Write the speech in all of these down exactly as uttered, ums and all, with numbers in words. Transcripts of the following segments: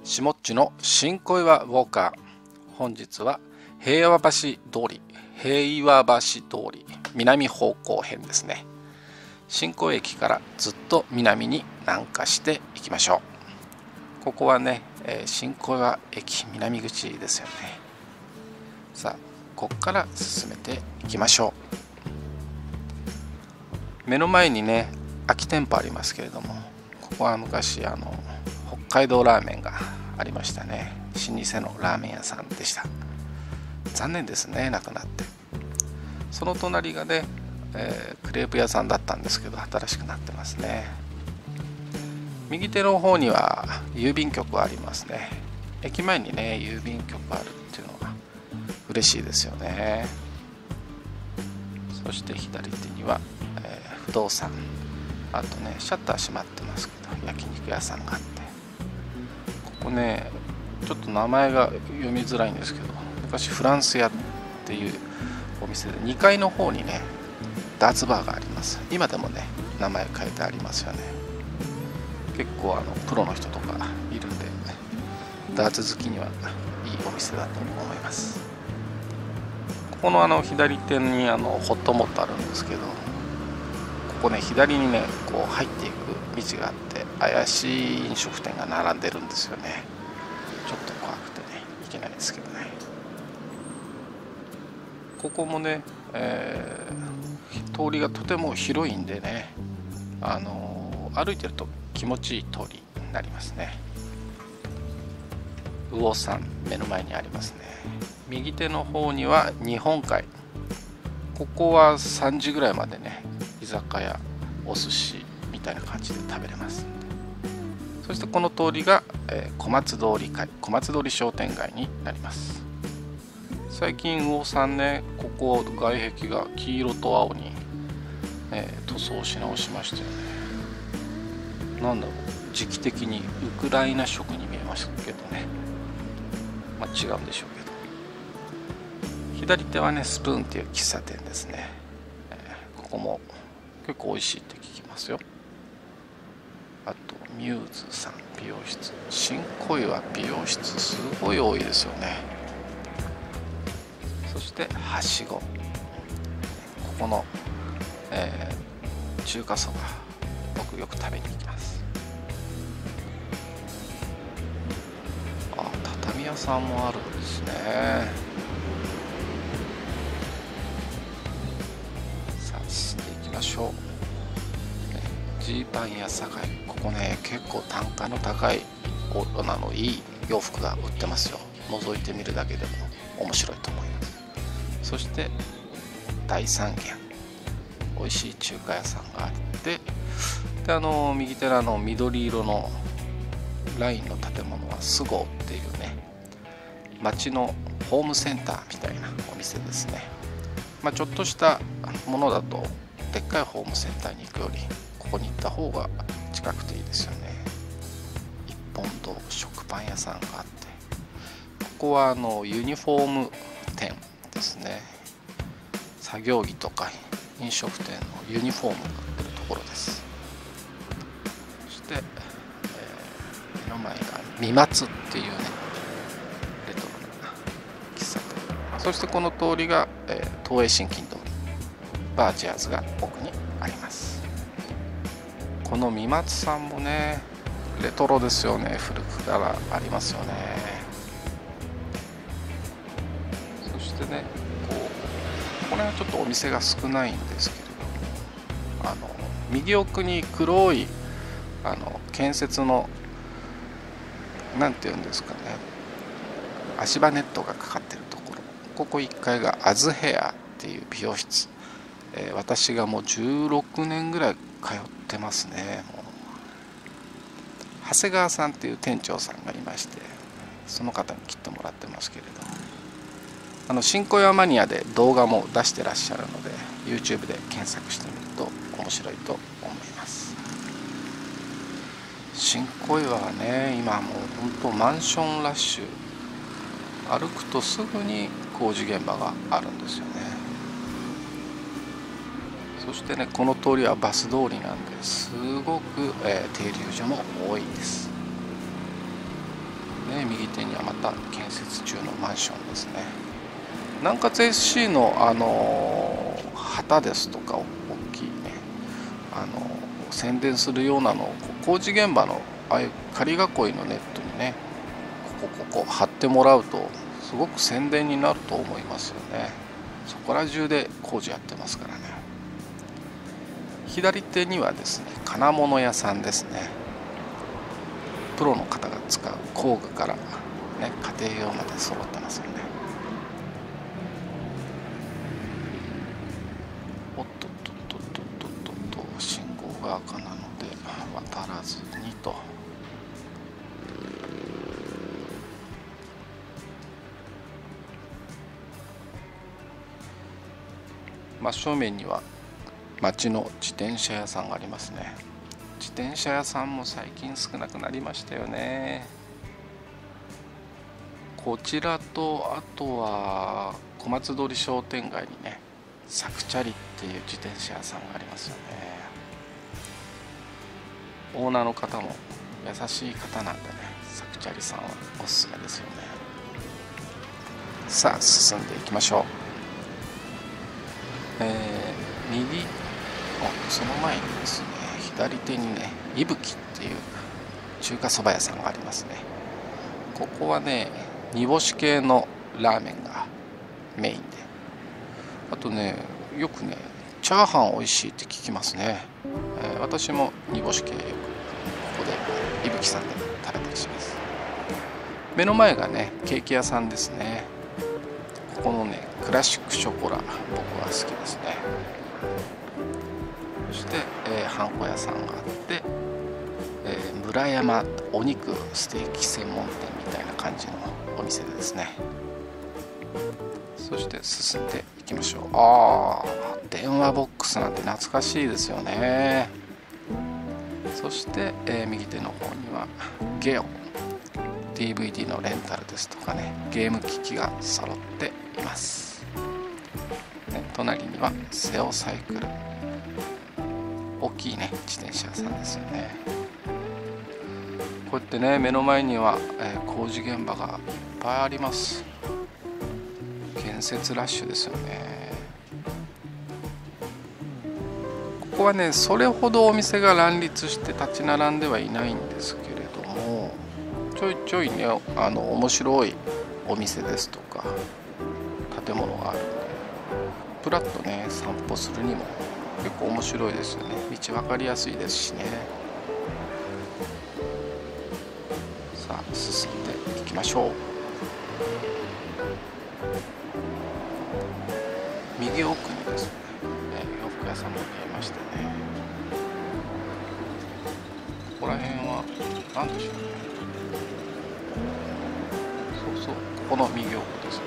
しもっちの新小岩ウォーカー。本日は平和橋通り平和橋通り南方向編ですね。新小岩駅からずっと南に南下していきましょう。ここはね、えー、新小岩駅南口ですよね。さあここから進めていきましょう。目の前にね空き店舗ありますけれども、ここは昔あの北海道ラーメンがありましたね。老舗のラーメン屋さんでした。残念ですね、なくなって。その隣がね、えー、クレープ屋さんだったんですけど新しくなってますね。右手の方には郵便局ありますね。駅前にね郵便局あるっていうのが嬉しいですよね。そして左手には、えー、不動産、あとねシャッター閉まってますけど焼肉屋さんがあって、ここねちょっと名前が読みづらいんですけど、昔フランス屋っていうお店でにかいの方にねダーツバーがあります。今でもね名前変えてありますよね。結構あのプロの人とかいるんで、ダーツ好きにはいいお店だと思います。ここのあの左手にあのホットモットあるんですけど、ここね左にねこう入っていく道があって怪しい飲食店が並んでるんですよね。ちょっと怖くてねいけないですけどね。ここもね、えー、通りがとても広いんでね、あのー、歩いてると気持ちいい通りになりますね。魚山目の前にありますね。右手の方には日本海。ここはさんじぐらいまでね居酒屋お寿司みたいな感じで食べれます。そしてこの通りが、えー、小松通り会小松通り商店街になります。最近魚山ね、ここ外壁が黄色と青に、えー、塗装し直しましたよね。なんだろう、時期的にウクライナ色に見えましたけどね、まあ、違うんでしょうけど。左手はねスプーンっていう喫茶店ですね、えー、ここも結構美味しいって聞きますよ。あとミューズさん美容室、新小岩美容室すごい多いですよね。そしてはしご、ここの、えー、中華そば僕よく食べに行きます。あ、畳屋さんもあるんですね。さあ進んでいきましょう。ジーパンやさかい、ここね結構単価の高いあのいい洋服が売ってますよ。覗いてみるだけでも面白いと思います。そして大三元、美味しい中華屋さんがあって、であの右手のあの緑色のラインの建物はスゴーっていうね町のホームセンターみたいなお店ですね。まあ、ちょっとしたものだとでっかいホームセンターに行くよりここに行った方が近くていいですよね。一本堂食パン屋さんがあって、ここはあのユニフォーム店ですね。作業着とか飲食店のユニフォームが売ってるところです。そして、えー、目の前が三松っていうねレトロな喫茶店。そしてこの通りが、えー、東映新金通り、バーチャーズが奥にあります。この三松さんもねレトロですよね。古くからありますよね。そしてねこうこれはちょっとお店が少ないんですけれども、あの右奥に黒いあの建設のなんていうんですかね、足場ネットがかかってるところ、ここいっかいがアズヘアっていう美容室、えー、私がもうじゅうろくねんぐらい通ってますね。もう長谷川さんっていう店長さんがいまして、その方に切ってもらってますけれども、あの新小岩マニアで動画も出してらっしゃるので YouTube で検索してみると面白いと思います。新小岩はね今もう本当マンションラッシュ、歩くとすぐに工事現場があるんですよね。そしてねこの通りはバス通りなんですごく、えー、停留所も多いです。 右手にはまた建設中のマンションですね。南葛 エスシー の、あのー、旗ですとか大きいね、あのー、宣伝するようなのを工事現場のああいう仮囲いのネットにね、ここここ貼ってもらうとすごく宣伝になると思いますよね。そこら中で工事やってますからね。左手にはですね、金物屋さんですね。プロの方が使う工具から、ね、家庭用まで揃ってますよね。おっとっとっとっとっとっとっと、信号が赤なので渡らずにと。真正面には町の自転車屋さんがありますね。自転車屋さんも最近少なくなりましたよね。こちらと、あとは小松通り商店街にね、サクチャリっていう自転車屋さんがありますよね。オーナーの方も優しい方なんでね、サクチャリさんはおすすめですよね。さあ進んでいきましょう。えー、右、あ、その前にですね、左手にね、いぶきっていう中華そば屋さんがありますね。ここはね、煮干し系のラーメンがメインで、あとね、よくね、チャーハン美味しいって聞きますね。えー、私も煮干し系よくここでいぶきさんで食べたりします。目の前がね、ケーキ屋さんですね。ここのね、クラシックショコラ、僕は好きですね。そして、えー、ハンコ屋さんがあって、えー、村山お肉ステーキ専門店みたいな感じのお店ですね。そして進んでいきましょう。ああ、電話ボックスなんて懐かしいですよね。そして、えー、右手の方にはゲオ ディーブイディー のレンタルですとかね、ゲーム機器が揃っています、ね、隣にはセオサイクル、大きいね自転車屋さんですよね。こうやってね、目の前には、えー、工事現場がいっぱいあります。建設ラッシュですよね。ここはね、それほどお店が乱立して立ち並んではいないんですけれども、ちょいちょいね、あの面白いお店ですとか建物があるんで、プラッとね散歩するにも結構面白いですよね。道分かりやすいですしね。さあ進んでいきましょう。右奥にですね、洋服屋さんも見えましたね。ここら辺は何でしょうね。そうそう、ここの右奥ですね。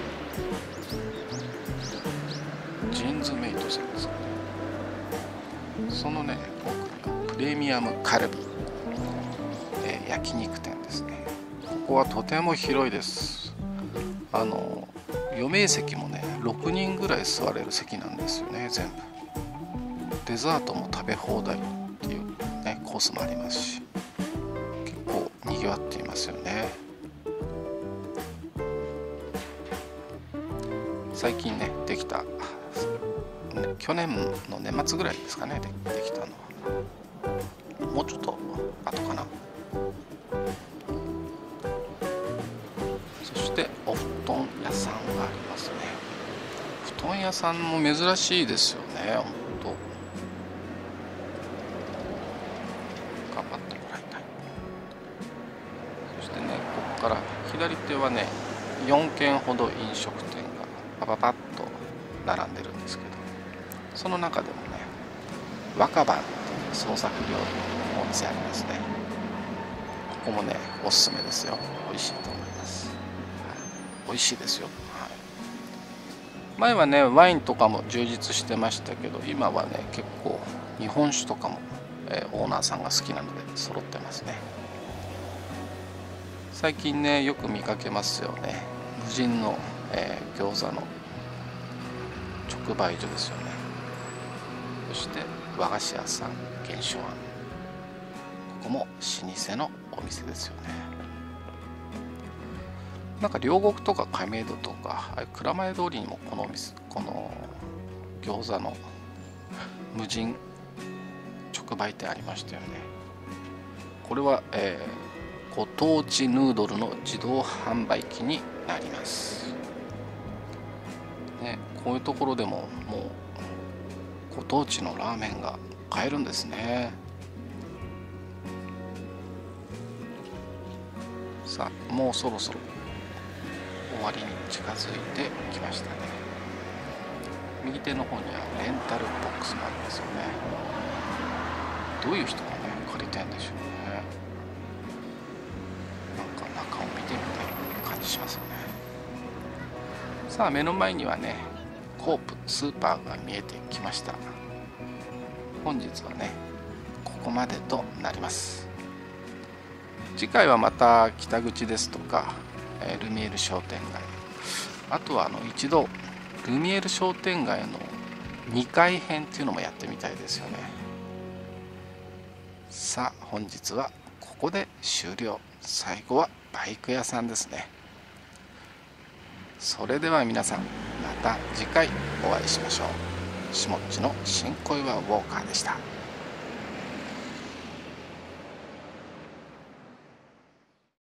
ジーンズメイトさんですかね。そのね、奥にはプレミアムカルビ、えー、焼肉店ですね。ここはとても広いです。あの余命席もね、ろくにんぐらい座れる席なんですよね、全部。デザートも食べ放題っていう、ね、コースもありますし、結構にぎわっていますよね。最近ね、できた、去年の年末ぐらいですかね、で, できたのは。もうちょっと後かな。そしてお布団屋さんがありますね。布団屋さんも珍しいですよね、ほんと。頑張ってもらいたい。そしてね、ここから左手はね、よんけんほど飲食店がパパパッと並んでるんですけど、その中でもね、若葉っていう創作料理のお店ありますね。ここもね、おすすめですよ。美味しいと思います。美味しいですよ、はい、前はね、ワインとかも充実してましたけど、今はね、結構日本酒とかも、えー、オーナーさんが好きなので揃ってますね。最近ね、よく見かけますよね、無人の、えー、餃子の直売所ですよね。そして和菓子屋さん源昌庵、ここも老舗のお店ですよね。 なんか両国とか亀戸とか蔵前通りにもこのお店、この餃子の無人直売店ありましたよね。これは、えー、ご当地ヌードルの自動販売機になります、ね、こういうところでももうご当地のラーメンが買えるんですね。さあもうそろそろ終わりに近づいてきましたね。右手の方にはレンタルボックスもありますよね。どういう人がね借りてんでしょうね。なんか中を見てみたい感じしますよね。さあ目の前にはねコープスーパーが見えてきました。本日はねここまでとなります。次回はまた北口ですとかルミエール商店街、あとはあの一度ルミエール商店街のにかい編っていうのもやってみたいですよね。さあ本日はここで終了。最後はバイク屋さんですね。それでは皆さんまた次回お会いしましょう。しもっちの新小岩ウォーカーでした。